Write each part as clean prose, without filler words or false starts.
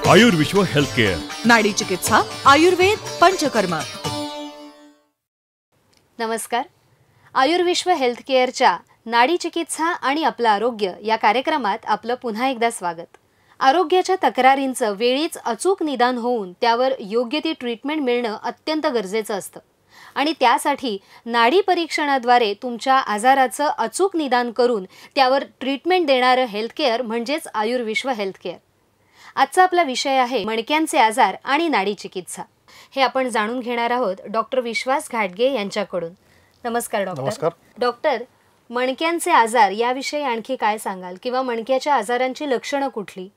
Ayurvishwa health care, नाडी चिकित्सा, आयुर्वेद, पंचकर्म. नमस्कार. आयुर्विश्व हेल्थ केअरच्या नाडी चिकित्सा आणि आपलं आरोग्य या कार्यक्रमात आपलं पुन्हा एकदा स्वागत. आरोग्याच्या तक्रारींचं वेळीच अचूक निदान होऊन त्यावर योग्य ती ट्रीटमेंट मिळणं अत्यंत गरजेचं असतं आणि त्यासाठी नाडी परीक्षणाद्वारे तुमच्या आजाराचं अचूक निदान करून त्यावर ट्रीटमेंट देणारं हेल्थ केअर म्हणजेच आयुर्विश्व हेल्थ केअर. आजचा आपला विषय आहे मणक्यांचे आजार आणि नाडी चिकित्सा. हे आपण जाणून घेणार आहोत डॉक्टर विश्वास घाटगे यांच्याकडून. नमस्कार डॉक्टर. नमस्कार डॉक्टर, मणक्यांचे आजार याविषयी आणखी काय सांगाल किंवा मणक्याच्या आजारांची लक्षणं कुठली?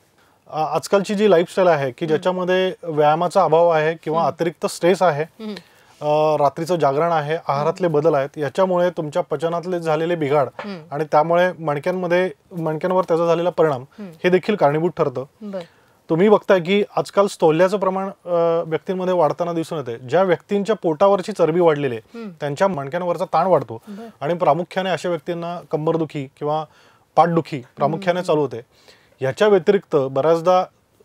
आजकालची जी लाईफस्टाईल आहे की ज्याच्यामध्ये व्यायामाचा अभाव आहे किंवा अतिरिक्त स्ट्रेस आहे, रात्रीचं जागरण आहे, आहारातले बदल आहेत, याच्यामुळे तुमच्या पचनातले झालेले बिघाड आणि त्यामुळे मणक्यांवर त्याचा झालेला परिणाम हे देखील कारणीभूत ठरतं. तुम्ही बघताय की आजकाल स्थौल्याचं प्रमाण व्यक्तींमध्ये वाढताना दिसून येते. ज्या व्यक्तींच्या पोटावरची चरबी वाढलेली आहे त्यांच्या मणक्यांवरचा ताण वाढतो आणि प्रामुख्याने अशा व्यक्तींना कंबरदुखी किंवा पाठदुखी प्रामुख्याने चालू होते. याच्या व्यतिरिक्त बऱ्याचदा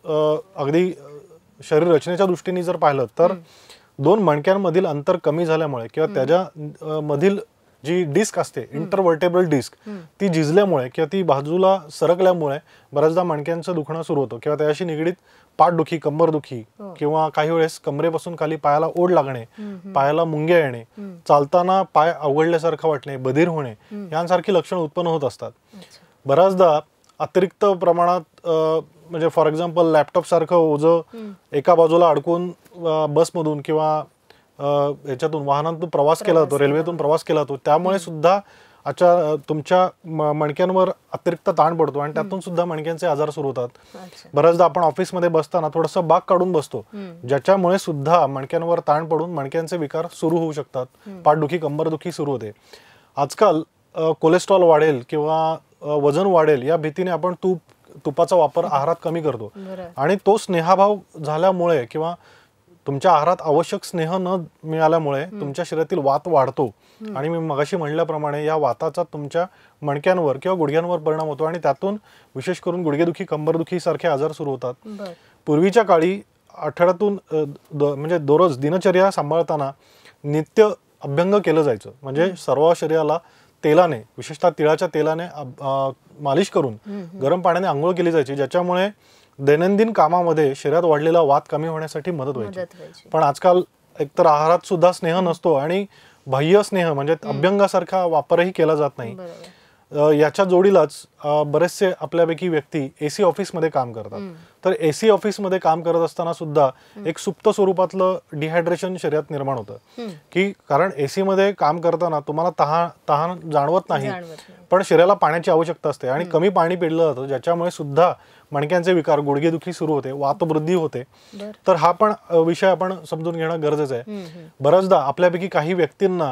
अगदी शरीर रचनेच्या दृष्टीने जर पाहिलं तर दोन मणक्यांमधील अंतर कमी झाल्यामुळे किंवा त्याच्या मधील जी डिस्क असते, इंटरव्हर्टेब्रल डिस्क, ती झिजल्यामुळे किंवा ती बाजूला सरकल्यामुळे बऱ्याचदा मणक्यांचं दुखणं सुरू होतं किंवा त्याशी निगडीत पाठदुखी, कंबरदुखी किंवा काही वेळेस कमरेपासून खाली पायाला ओढ लागणे, पायाला मुंग्या येणे, चालताना पाय अवघडल्यासारखं वाटणे, बधीर होणे यांसारखी लक्षणं उत्पन्न होत असतात. बऱ्याचदा अतिरिक्त प्रमाणात म्हणजे फॉर एक्झाम्पल लॅपटॉप सारखं ओझं एका बाजूला अडकून बसमधून किंवा याच्यातून वाहनातून प्रवास केला जातो, रेल्वेतून प्रवास केला जातो, त्यामुळे सुद्धा तुमच्या मणक्यांवर अतिरिक्त ताण पडतो आणि त्यातून सुद्धा मणक्यांचे आजार सुरू होतात. बऱ्याचदा आपण ऑफिसमध्ये बसताना थोडंसं बाक काढून बसतो, ज्याच्यामुळे सुद्धा मणक्यांवर ताण पडून मणक्यांचे विकार सुरू होऊ शकतात, पाठदुखी, कंबरदुखी सुरू होते. आजकाल कोलेस्ट्रॉल वाढेल किंवा वजन वाढेल या भीतीने आपण तुपाचा वापर आहारात कमी करतो आणि तो स्नेहाभाव झाल्यामुळे किंवा तुमच्या आहारात आवश्यक स्नेह न मिळाल्यामुळे तुमच्या शरीरातील वात वाढतो आणि मी मगाशी म्हणल्याप्रमाणे या वाताचा तुमच्या मणक्यांवर किंवा गुडघ्यांवर परिणाम होतो आणि त्यातून विशेष करून गुडघेदुखी, कंबरदुखी सारखे आजार सुरू होतात. पूर्वीच्या काळी आठवड्यातून म्हणजे दररोज दिनचर्या सांभाळताना नित्य अभ्यंग केलं जायचं, म्हणजे सर्व शरीराला तेलाने, विशेषतः तिळाच्या तेलाने मालिश करून गरम पाण्याने आंघोळ केली जायची, ज्याच्यामुळे दैनंदिन कामामध्ये शरीरात वाढलेला वात कमी होण्यासाठी मदत व्हायची. पण आजकाल एकतर आहारात सुद्धा स्नेह नसतो आणि बाह्य स्नेह म्हणजे अभ्यंगासारखा वापरही केला जात नाही. याच्या जोडीलाच बरेचसे आपल्यापैकी व्यक्ती एसी ऑफिसमध्ये काम करतात. तर एसी ऑफिसमध्ये काम करत असताना सुद्धा एक सुप्त स्वरूपातलं डिहायड्रेशन शरीरात निर्माण होतं की कारण एसी मध्ये काम करताना तुम्हाला तहान जाणवत नाही, पण शरीराला पाण्याची आवश्यकता असते आणि कमी पाणी पिलं जातं, ज्याच्यामुळे सुद्धा मणक्यांचे विकार, गुडघेदुखी सुरू होते, वातवृद्धी होते. तर हा पण विषय आपण समजून घेणं गरजेचं आहे. बऱ्याचदा आपल्यापैकी काही व्यक्तींना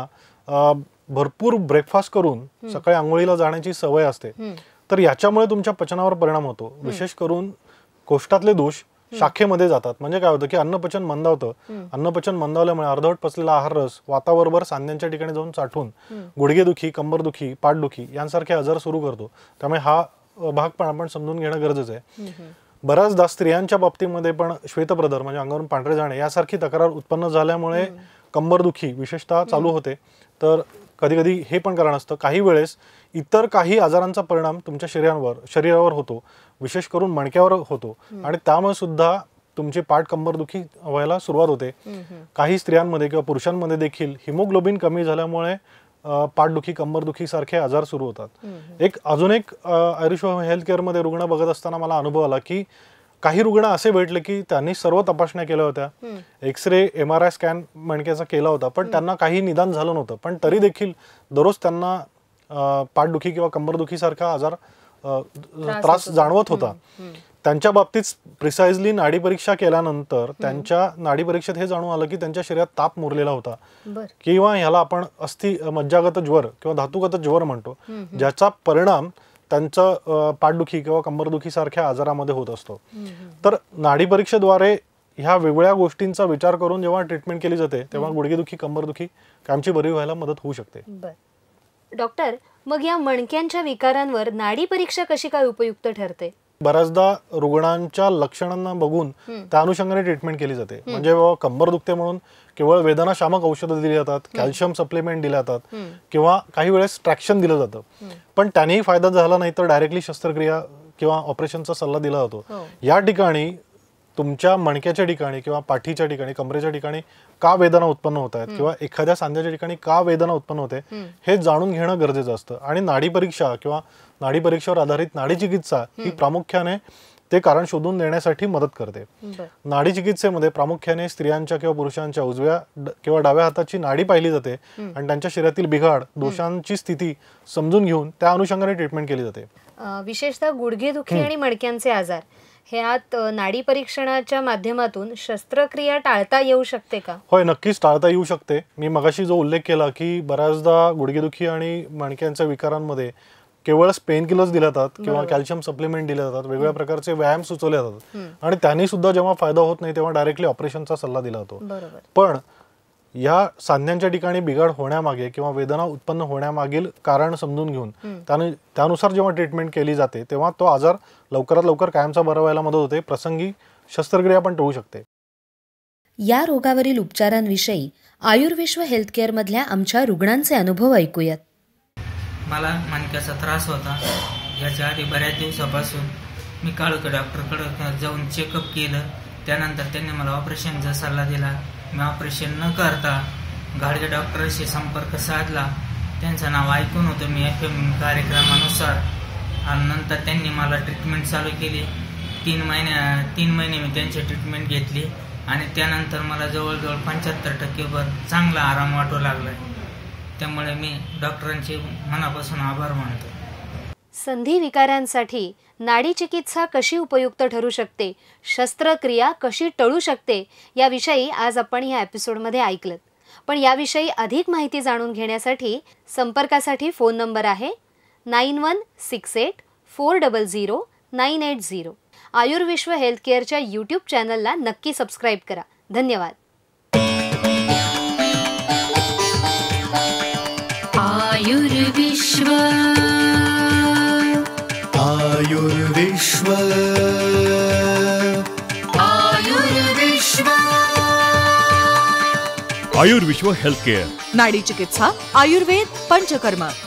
भरपूर ब्रेकफास्ट करून सकाळी आंघोळीला जाण्याची सवय असते, तर याच्यामुळे तुमच्या पचनावर परिणाम होतो. विशेष करून कोष्ठातले दोष शाखेमध्ये जातात. म्हणजे काय होतं की अन्नपचन मंदावतं. अन्नपचन मंदावल्यामुळे अर्धवट पचलेला आहार रस वाताबरोबर सांध्यांच्या ठिकाणी जाऊन साठून गुडघेदुखी, कंबरदुखी, पाठदुखी यांसारखे आजार सुरू करतो. त्यामुळे हा भाग पण आपण समजून घेणं गरजेचं आहे. बऱ्याचदा स्त्रियांच्या बाबतीमध्ये पण श्वेतप्रदर म्हणजे अंगावरून पांढरे जाणे यासारखी तक्रार उत्पन्न झाल्यामुळे कंबरदुखी विशेषतः चालू होते. तर कधी कधी हे पण कारण असतं. काही वेळेस इतर काही आजारांचा परिणाम तुमच्या शरीरावर होतो, विशेष करून मणक्यावर होतो आणि त्यामुळे सुद्धा तुमची पाठ, कंबरदुखी व्हायला सुरुवात होते. काही स्त्रियांमध्ये किंवा पुरुषांमध्ये देखील हिमोग्लोबिन कमी झाल्यामुळे पाठदुखी, कंबरदुखी सारखे आजार सुरू होतात. अजून एक आयुर्वेद हेल्थ केअरमध्ये रुग्ण बघत असताना मला अनुभव आला की काही रुग्ण असे भेटले की त्यांनी सर्व तपासण्या केल्या होत्या, एक्सरे, MRI स्कॅन मणक्याचा केला होता, पण त्यांना काही निदान झालं नव्हतं. पण तरी देखील दररोज त्यांना पाठदुखी किंवा कंबरदुखी सारखा आजार त्रास जाणवत होता. त्यांच्या बाबतीत प्रिसाइजली नाडी परीक्षा केल्यानंतर त्यांच्या नाडी परीक्षेत हे जाणून आलं की त्यांच्या शरीरात ताप मुरलेला होता किंवा ह्याला आपण मज्जागत ज्वर किंवा धातुगत ज्वर म्हणतो, ज्याचा परिणाम त्यांचं पाठदुखी किंवा कंबरदुखी सारख्या आजारामध्ये होत असतो. तर नाडी परीक्षेद्वारे ह्या वेगवेगळ्या गोष्टींचा विचार करून जेव्हा ट्रीटमेंट केली जाते तेव्हा गुडघेदुखी, कंबरदुखी कायमची बरी व्हायला मदत होऊ शकते. डॉक्टर, मग या मणक्यांच्या विकारांवर नाडी परीक्षा कशी काय उपयुक्त ठरते? बऱ्याचदा रुग्णांच्या लक्षणांना बघून त्या अनुषंगाने ट्रीटमेंट केली जाते. म्हणजे बाबा कंबर दुखते म्हणून केवळ वेदनाशामक औषधं दिली जातात, कॅल्शियम सप्लिमेंट दिले जातात किंवा काही वेळेस ट्रॅक्शन दिलं जातं. पण त्यानेही फायदा झाला नाही तर डायरेक्टली शस्त्रक्रिया किंवा ऑपरेशनचा सल्ला दिला जातो. या ठिकाणी तुमच्या मणक्याच्या ठिकाणी किंवा पाठीच्या ठिकाणी, कमरेच्या ठिकाणी का वेदना उत्पन्न होत आहेत किंवा एखाद्या सांध्याच्या ठिकाणी का वेदना उत्पन्न होते हे जाणून घेणं गरजेचं असतं. आणि नाडी परीक्षा किंवा नाडी परीक्षेवर आधारित नाडी चिकित्सा ही प्रामुख्याने ते कारण शोधून देण्यासाठी मदत करते. नाडी चिकित्सेमध्ये प्रामुख्याने स्त्रियांच्या किंवा पुरुषांच्या उजव्या किंवा डाव्या हाताची नाडी पाहिली जाते आणि त्यांच्या शरीरातील बिघाड, दोषांची स्थिती समजून घेऊन त्या अनुषंगाने ट्रीटमेंट केली जाते. विशेषतः गुडघेदुखी आणि मणक्यांचे आजार ह्यात नाडी परीक्षणाच्या माध्यमातून शस्त्रक्रिया टाळता येऊ शकते का? होय, नक्कीच टाळता येऊ शकते. मी मगाशी जो उल्लेख केला की बऱ्याचदा गुडघेदुखी आणि मणक्यांच्या विकारांमध्ये केवळ पेन किलर्स दिले जातात किंवा कॅल्शियम सप्लिमेंट दिले जातात, वेगवेगळ्या प्रकारचे व्यायाम सुचवले जातात आणि त्यांनी सुद्धा जेव्हा फायदा होत नाही तेव्हा डायरेक्टली ऑपरेशनचा सल्ला दिला जातो. पण या सांध्यांच्या ठिकाणी बिघाड होण्यामागे किंवा वेदना उत्पन्न होण्यामागील कारण समजून घेऊन त्यानुसार जेव्हा ट्रीटमेंट केली जाते तेव्हा तो आजार लवकरात लवकर कायमचा बरा व्हायला मदत होते. प्रसंगी शस्त्रक्रिया पण टळू शकते. या रोगावरील उपचारांविषयी आयुर्विश्व हेल्थकेअर मधल्या आमच्या रुग्णांचे अनुभव ऐकूयात. मला मणक्याचा त्रास होता. याच्या आधी बऱ्याच दिवसापासून मी काळुके डॉक्टरकडे जाऊन चेकअप केलं. त्यानंतर त्यांनी मला ऑपरेशनचा सल्ला दिला. मी ऑपरेशन न करता घाडगे डॉक्टरशी संपर्क साधला. त्यांचं नाव ऐकून होतं मी FM कार्यक्रमानुसार आणि नंतर त्यांनी मला ट्रीटमेंट चालू केली. 3 महिने मी त्यांची ट्रीटमेंट घेतली आणि त्यानंतर मला जवळजवळ 75% चांगला आराम वाटू लागला. त्यामुळे मी डॉक्टरांचे मनापासून आभार मानतो. संधी विकारांसाठी नाडी चिकित्सा कशी उपयुक्त ठरू शकते, शस्त्रक्रिया कशी टळू शकते याविषयी आज आपण या एपिसोडमध्ये ऐकलं. पण याविषयी अधिक माहिती जाणून घेण्यासाठी संपर्कासाठी फोन नंबर आहे 9168400980. आयुर्विश्व हेल्थकेअरच्या यूट्यूब चॅनलला नक्की सबस्क्राईब करा. धन्यवाद. आयुर्विश्व आयुर्विश्व आयुर्विश्व आयुर्विश्व हेल्थकेअर, नाडी चिकित्सा, आयुर्वेद, पंचकर्म.